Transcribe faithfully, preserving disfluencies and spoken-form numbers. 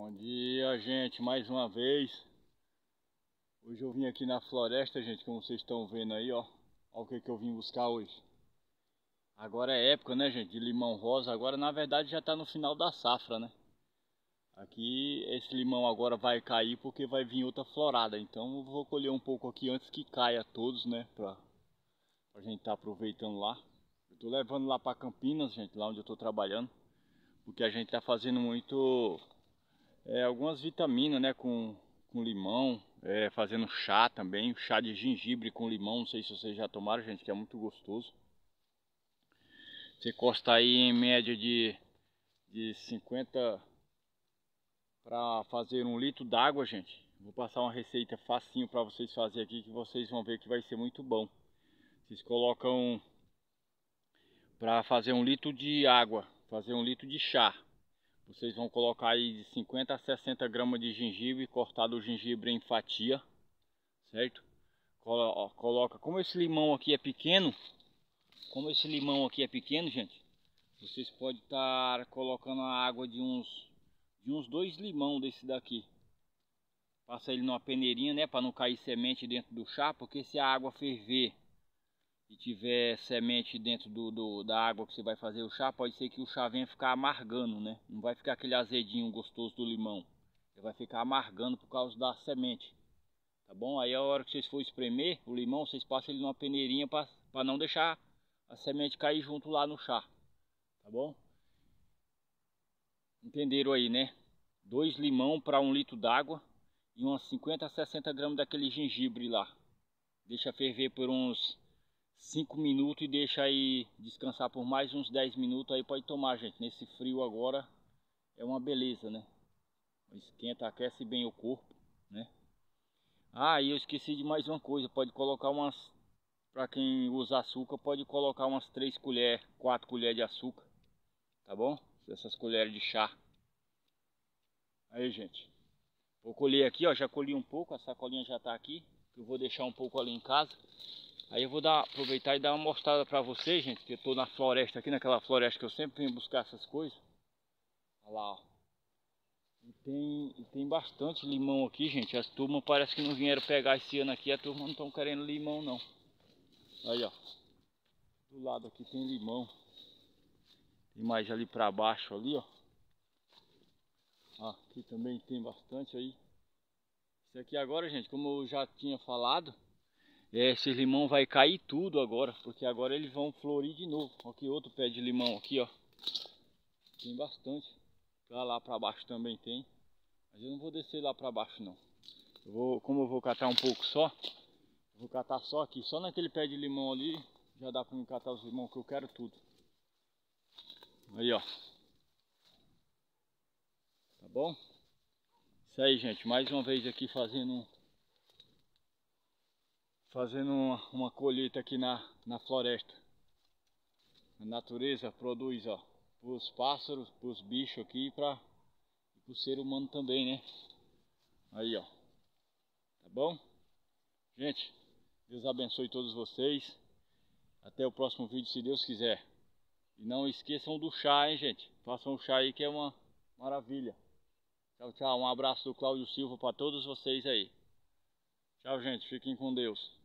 Bom dia, gente, mais uma vez. Hoje eu vim aqui na floresta, gente, como vocês estão vendo aí, ó. Olha o que que eu vim buscar hoje. Agora é época, né, gente, de limão rosa. Agora, na verdade, já tá no final da safra, né? Aqui, esse limão agora vai cair porque vai vir outra florada. Então, eu vou colher um pouco aqui antes que caia todos, né? Pra, pra gente tá aproveitando lá. Eu tô levando lá pra Campinas, gente, lá onde eu tô trabalhando. Porque a gente tá fazendo muito... É, algumas vitaminas, né, com, com limão, é, fazendo chá também, chá de gengibre com limão, não sei se vocês já tomaram, gente, que é muito gostoso. Você custa aí em média de, de cinquenta para fazer um litro d'água, gente. Vou passar uma receita facinho para vocês fazerem aqui, que vocês vão ver que vai ser muito bom. Vocês colocam para fazer um litro de água, fazer um litro de chá. Vocês vão colocar aí de cinquenta a sessenta gramas de gengibre, cortado o gengibre em fatia, certo? Coloca, como esse limão aqui é pequeno, como esse limão aqui é pequeno, gente, vocês podem estar colocando a água de uns de uns dois limão desse daqui. Passa ele numa peneirinha, né, para não cair semente dentro do chá, porque se a água ferver e tiver semente dentro do, do, da água que você vai fazer o chá, pode ser que o chá venha ficar amargando, né? Não vai ficar aquele azedinho gostoso do limão. Ele vai ficar amargando por causa da semente. Tá bom? Aí a hora que vocês for espremer o limão, vocês passam ele numa peneirinha para não deixar a semente cair junto lá no chá. Tá bom? Entenderam aí, né? Dois limão para um litro d'água e umas cinquenta a sessenta gramas daquele gengibre lá. Deixa ferver por uns cinco minutos e deixa aí descansar por mais uns dez minutos. Aí pode tomar, gente. Nesse frio agora é uma beleza, né? Esquenta, aquece bem o corpo, né? Ah, e eu esqueci de mais uma coisa. Pode colocar umas, para quem usa açúcar, pode colocar umas três colheres, quatro colheres de açúcar, tá bom? Essas colheres de chá. Aí, gente, vou colher aqui, ó. Já colhi um pouco, a sacolinha já tá aqui. Eu vou deixar um pouco ali em casa. Aí eu vou dar, aproveitar e dar uma mostrada para vocês, gente, que eu tô na floresta aqui, naquela floresta que eu sempre venho buscar essas coisas. Olha lá, ó. E tem, e tem bastante limão aqui, gente. As turmas parece que não vieram pegar esse ano aqui. A turma não estão querendo limão, não. Aí, ó. Do lado aqui tem limão. Tem mais ali para baixo ali, ó. Ah, aqui também tem bastante aí. Isso aqui agora, gente, como eu já tinha falado, é, esse limão vai cair tudo agora, porque agora eles vão florir de novo. Aqui outro pé de limão aqui, ó. Tem bastante. Pra lá para baixo também tem. Mas eu não vou descer lá para baixo não. Eu vou, como eu vou catar um pouco só, eu vou catar só aqui, só naquele pé de limão ali, já dá para me catar os limões que eu quero tudo. Aí, ó. Tá bom? Isso aí, gente, mais uma vez aqui fazendo fazendo uma, uma colheita aqui na, na floresta. A natureza produz, ó, para os pássaros, para os bichos aqui e para o ser humano também, né? Aí, ó. Tá bom? Gente, Deus abençoe todos vocês. Até o próximo vídeo, se Deus quiser. E não esqueçam do chá, hein, gente? Façam o chá aí que é uma maravilha. Tchau, tchau. Um abraço do Cláudio Silva para todos vocês aí. Tchau, gente. Fiquem com Deus.